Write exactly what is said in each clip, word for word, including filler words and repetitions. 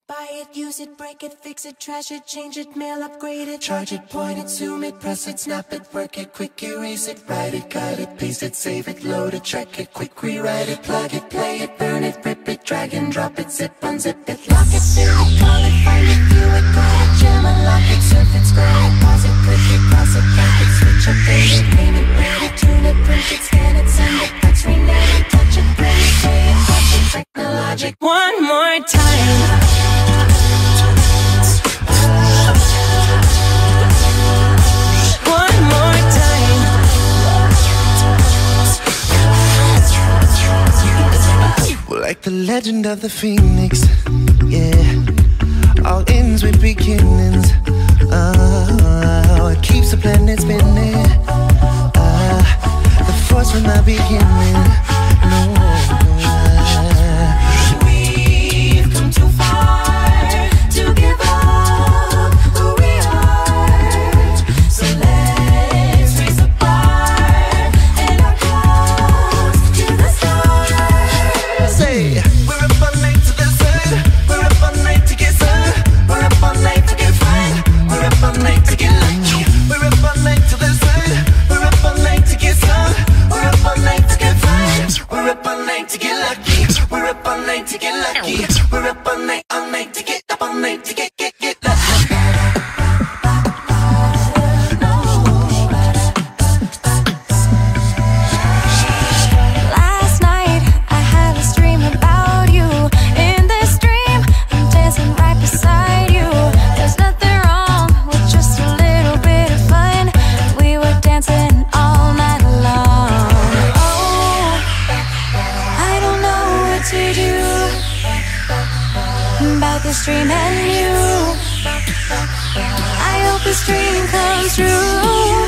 Buy it, use it, break it, fix it, trash it, change it, mail, upgrade it, charge it, point it, zoom it, press it, snap it, work it, quick erase it, write it, cut it, paste it, save it, load it, check it, quick rewrite it, plug it, play it, burn it, rip it, drag and drop it, zip, unzip it, lock it, fill it, call it, find it, view it, call it, jam, unlock it, surf it, scroll it, pause it, click it, cross it, back it, switch it, pay it, name it, rate it, tune it, print it, scan it, send it, fax, rename it, touch it, print it, pay it, touch it, technologic. One more time. Like the legend of the phoenix, yeah. All ends with beginnings. Oh, it keeps the planet spinning. Uh, the force from the beginning. No, we've come too far to give up who we are. So let's raise the bar and our close to the stars. Say, we're up all night to the sun. We're up all night to get sun. We're up all night to get fun. We're up all night to get lucky. We're up all night to the sun. We're up all night to get sun. We're up all night to get fun. We're up all night to get lucky. We're up all night to get lucky. We're up all night, all night to get up all night to get, get, get lucky. Last night I had a dream about you. In this dream I'm dancing right beside you. There's nothing wrong with just a little bit of fun. We were dancing all night long. Oh, I don't know what to do about this dream and you. I hope this dream comes true.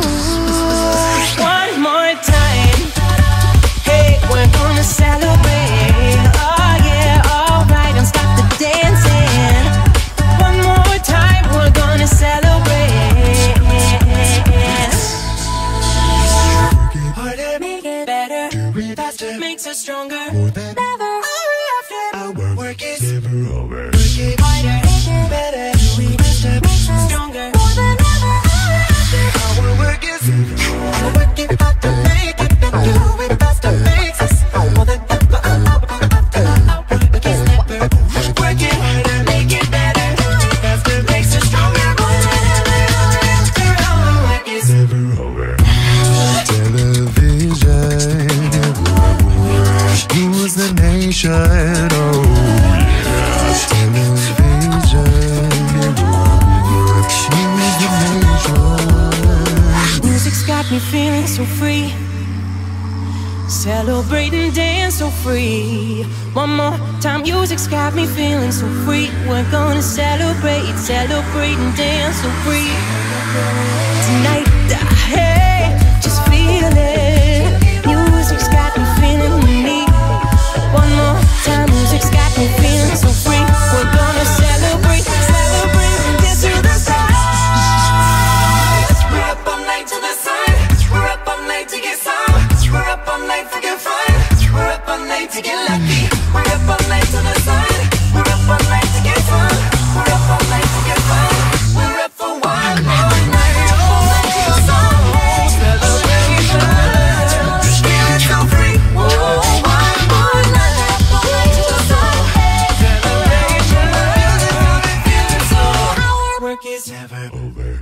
One more time. Hey, we're gonna celebrate. Oh yeah, alright, and stop the dancing. One more time, we're gonna celebrate. Harder, make it better. Do it faster, makes us stronger. More than never. Hour after hour, work is never over. Work it harder, make it better. Do it faster, makes us stronger. More than ever. Hour after hour, work is never over. Work it harder, make it better. Do it faster, makes us more than ever. Hour after hour, work is never over. Work it harder, make it better. Do it faster, makes us stronger. More than ever. Hour after hour, work is never over. Television rules the nation. Oh yeah, television rules the nation. Music's got me feeling so free. Celebrate and dance so free. One more time, music's got me feeling so free. We're gonna celebrate, celebrate and dance so free. Tonight, hey, just feel it. Music's got me feeling unique. One more time, music's got me feeling so free. We're gonna celebrate, celebrate and dance to the stars. We're up all night to the sun. We're up all night to get some. We're up all night for good fun. We're up all night to get lucky. We're up all night to the sun. We're up all night to get fun. We're up all night to get fun. We're up for one more night. Oh, celebration. Feeling so free. Oh, one more night. Up all night to the sun. Celebration. Feeling so. Our work is never over.